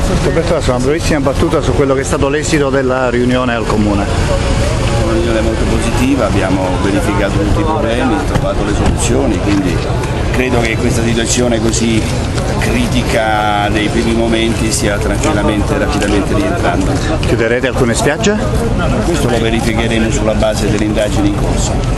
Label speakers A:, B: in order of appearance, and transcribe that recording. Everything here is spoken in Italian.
A: Roberto, una brevissima battuta su quello che è stato l'esito della riunione al Comune.
B: Una riunione molto positiva, abbiamo verificato tutti i problemi, trovato le soluzioni, quindi credo che questa situazione così critica dei primi momenti stia tranquillamente e rapidamente rientrando.
A: Chiuderete alcune spiagge?
B: Questo lo verificheremo sulla base delle indagini in corso.